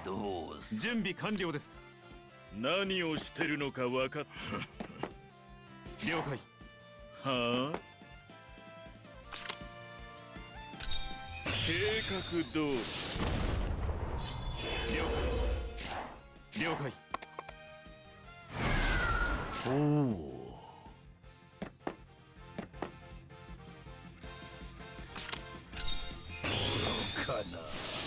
どうす。 準備完了です。 何をしてるのか分かった。 了解。 はあ。計画通り。 了解。了解。 おお。愚かな。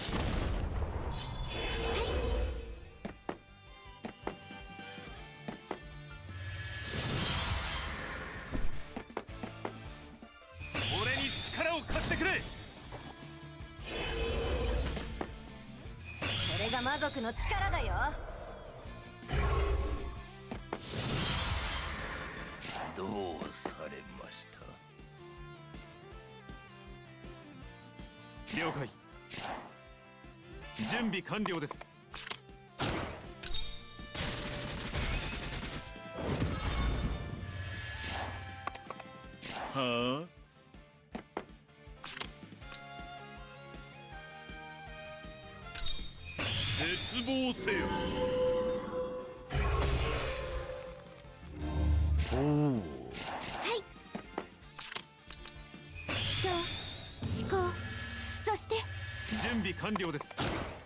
俺に力を貸してくれ。 これが魔族の力だよ。 どうされました。 了解。準備完了です。 はあ。絶望せよ。 おお。 はい。人、思考、そして準備完了です。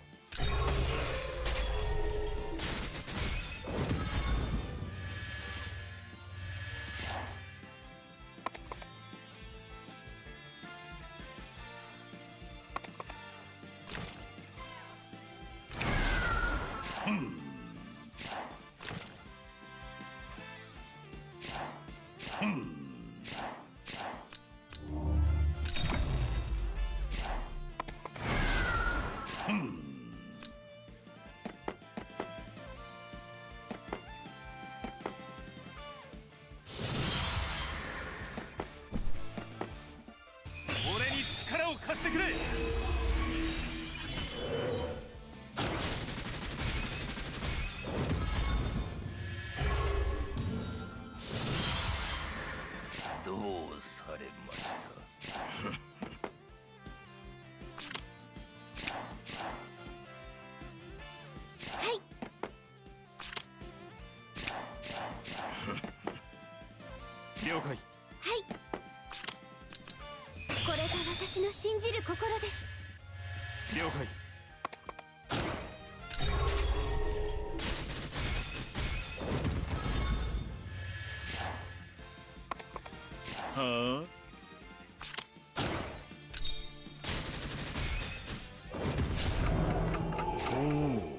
俺に力を貸してくれ。 どうされました。 はい。 了解。 はい。これが私の信じる心です。 了解。 はあ。 おお。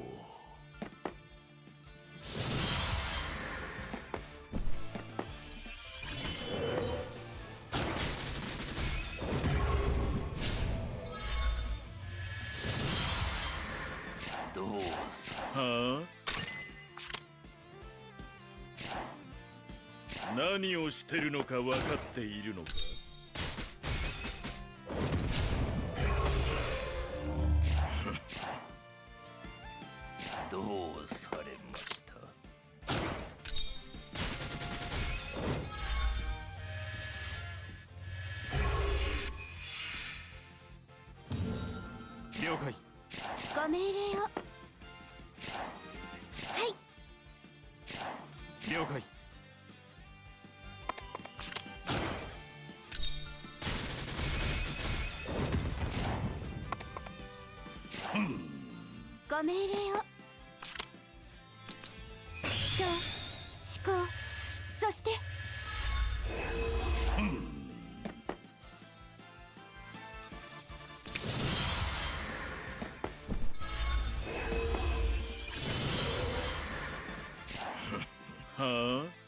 どうす。 はあ。何をしてるのか分かっているのか。 どうされました。 了解。 ご命令を。はい。 了解。 ご命令を。人、思考、そしてはあ。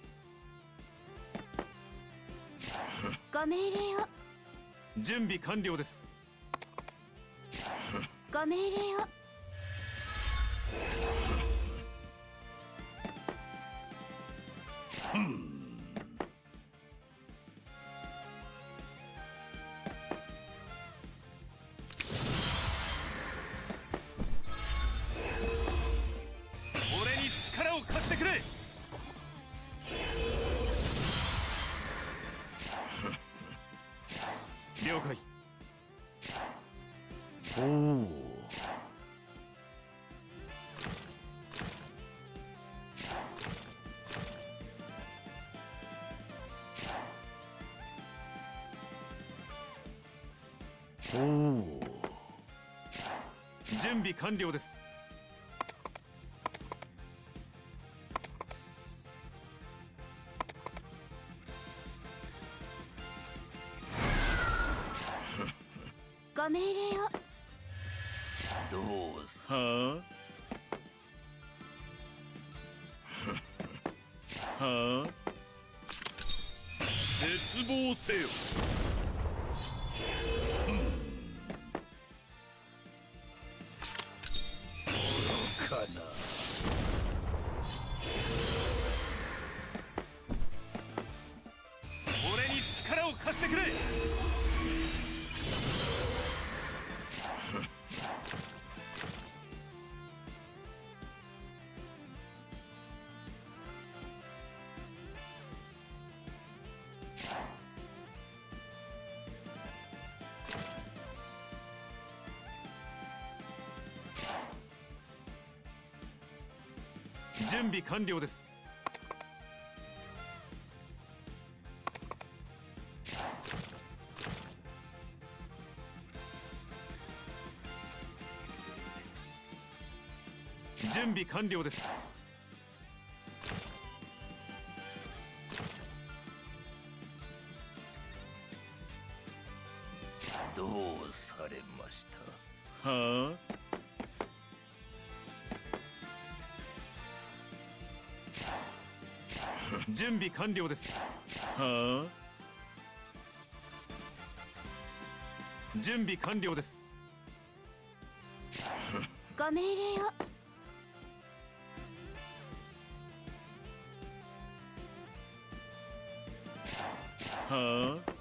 ご命令を。 準備完了です。 ご命令を。 俺に力を貸してくれ。了解。 おお。 おお。 準備完了です。 ご命令を。 どうぞ。 はあ。はあ。絶望せよ。 かな。 俺に力を貸してくれ。準備完了です。準備完了です。 どうされました。 はあ。 準備完了です。 はあ。準備完了です。 ご命令を。 はあ。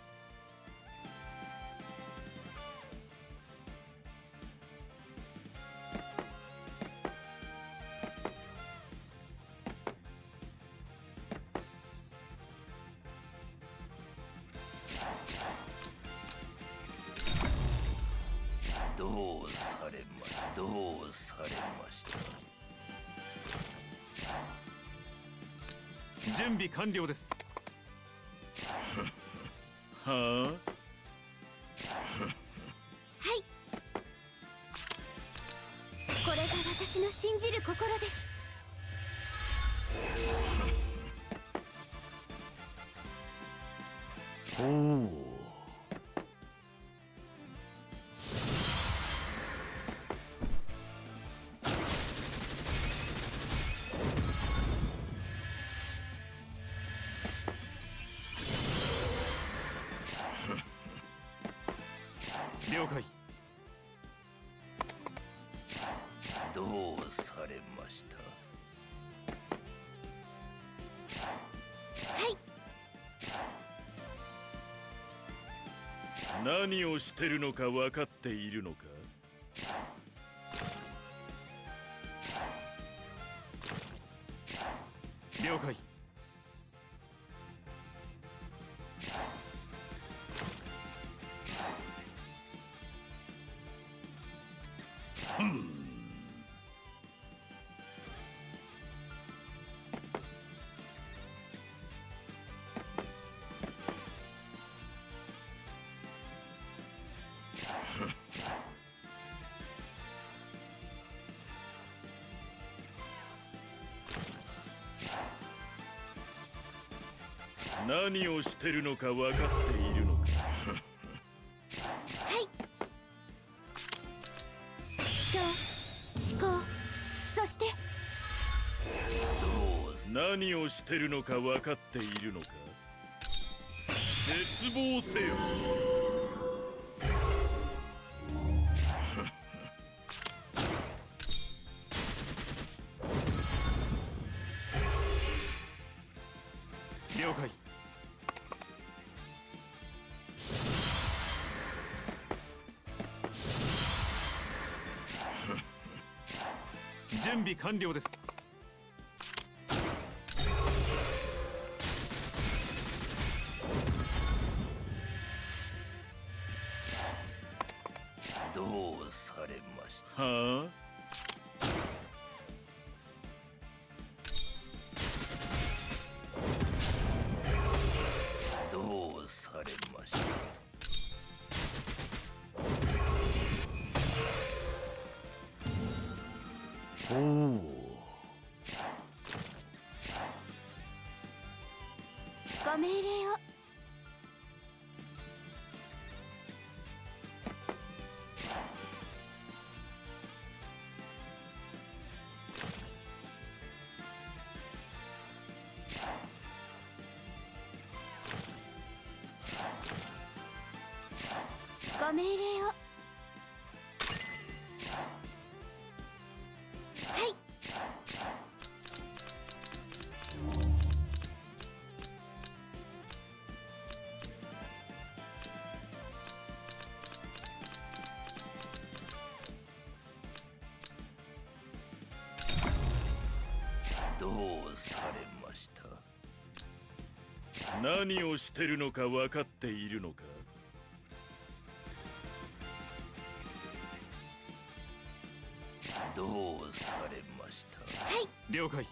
どうされました。どうされました。 準備完了です。 はあ。 はい。これが私の信じる心です。 おお。 了解。 どうされました。 はい。 何をしてるのか分かっているのか。 了解。 何をしてるのか分かっているのか。 はい。人、思考、そしてどうぞ。 何をしてるのか分かっているのか。絶望せよ。 了解。準備完了です。 どうされました。 はあ。 どうされました。 おお。 ご命令を。ご命令を。はい。 どうされました？ 何をしてるのか分かっているのか？ どうされました？ はい。 了解。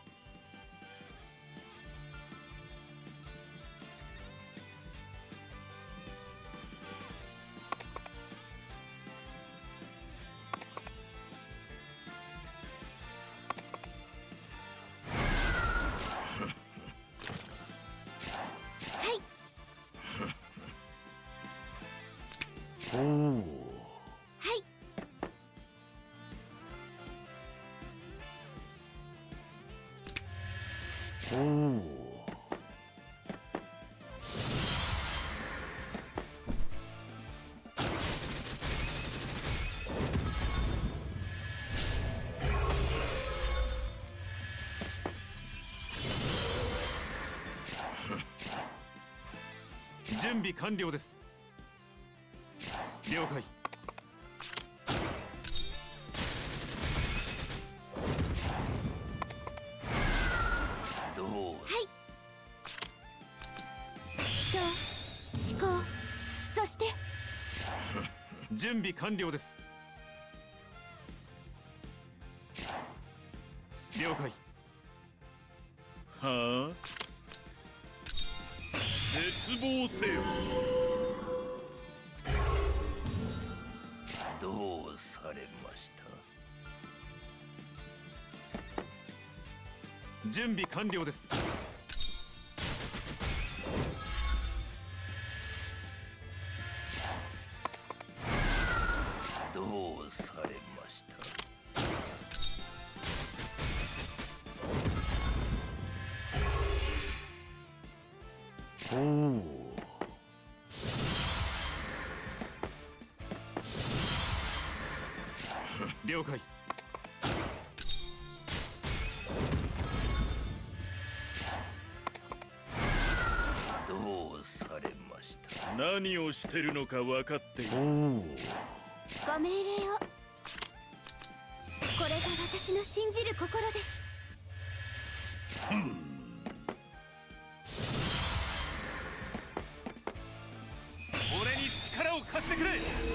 おお。 はい。 おお。 準備完了です。了解。 どう？ はい。人、思考、そして準備完了です。了解。 はあ。絶望せよ。 どうされました？ 準備完了です。 どうされました？ おお。 了解。 どうされました？ 何をしてるのか分かっている。おお。 ご命令を。これが私の信じる心です。 俺に力を貸してくれ。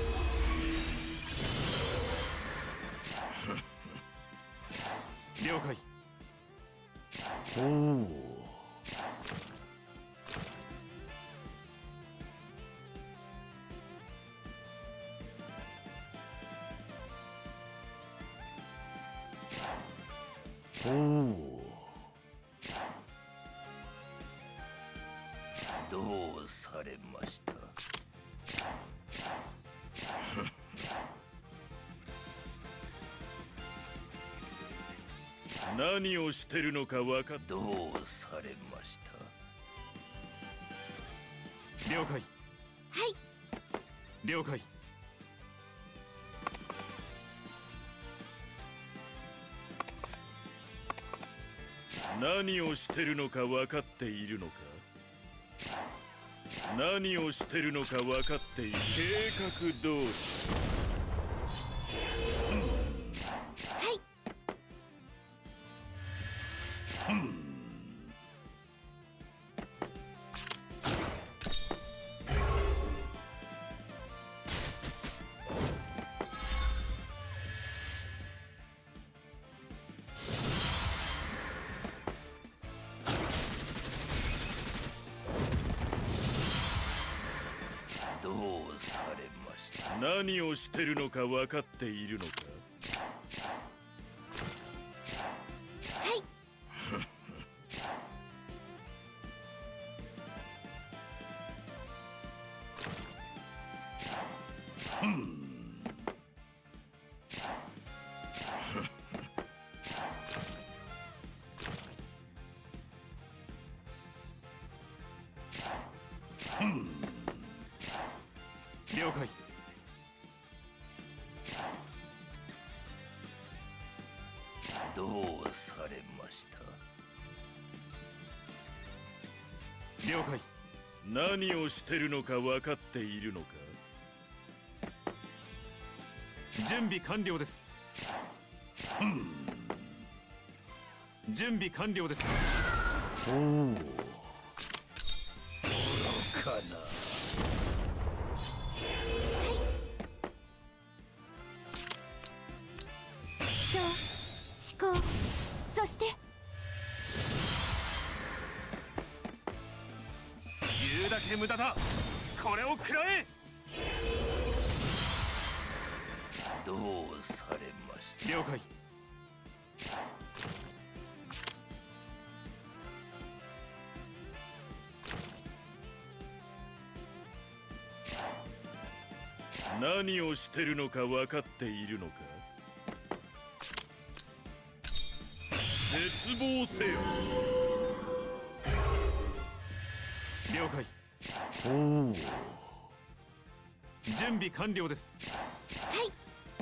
了解。 おお。おお。 どうされました？ 何をしてるのか分かっ。 どうされました？ 了解。 はい。 了解。 何をしてるのか分かっているのか？何をしてるのか分かっている。計画通り。 はい。 どうされました？ 何をしてるのか分かっているのか？ どうされました。 了解。 何をしてるのか分かっているのか。 準備完了です。準備完了です。 おお、愚かな。 人、思考、そして言うだけ無駄だ。これを食らえ。 どうされました。 了解。 何をしてるのか分かっているのか。絶望せよ。 了解。 おお、 準備完了です。 はい。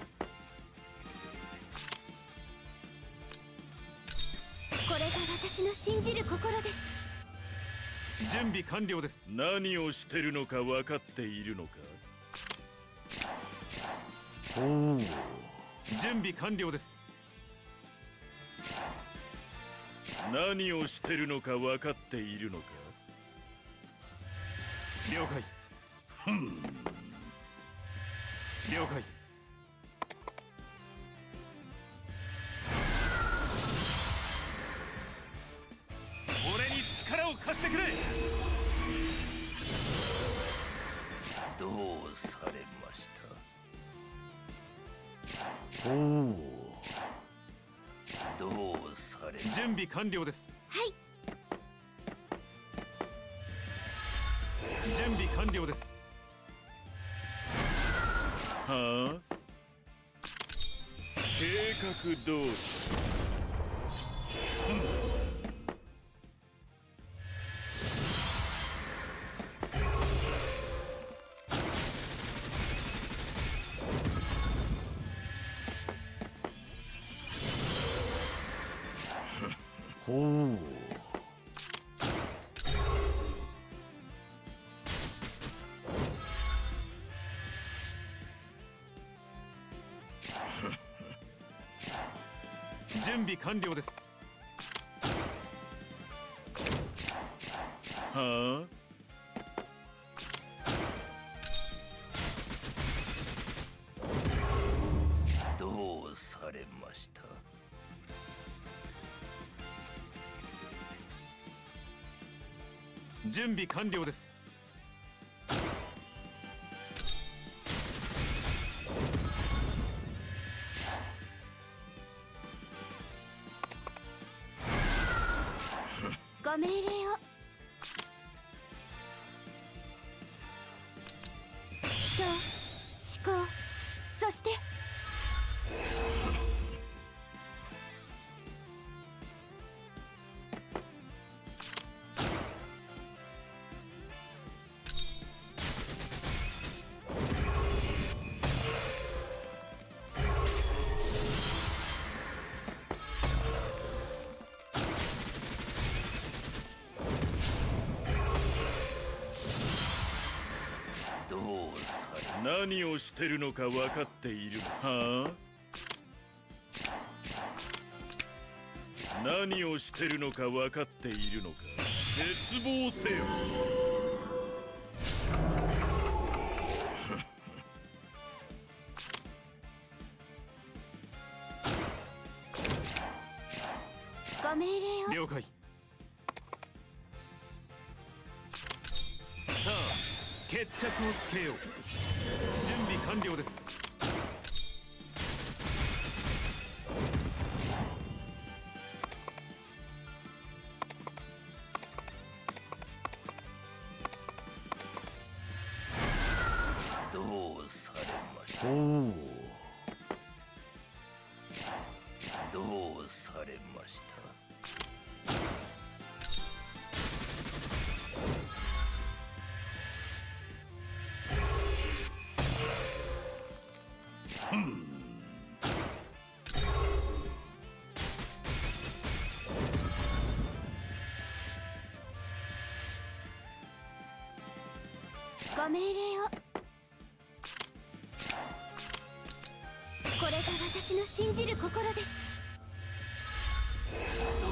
これが私の信じる心です。 準備完了です。 何をしてるのか分かっているのか。 おお、 準備完了です。 何をしてるのか分かっているのか。 了解。了解。俺に力を貸してくれ。 どうされました。おお、どうされ。 準備完了です。 はい。 準備完了です。 はあ、計画通り。 ほう。 準備完了です。 はあ、 どうされました。 準備完了です。 ご命令を。人、思考、そしてどうされ。何をしてるのか分かっている。はあ、何をしてるのか分かっているのか。絶望せよ。 ご命令を。 了解。さあ、決着をつけよう。準備完了です。 どうされました。おお、どうされました。 ご命令を。これが私の信じる心です。 ど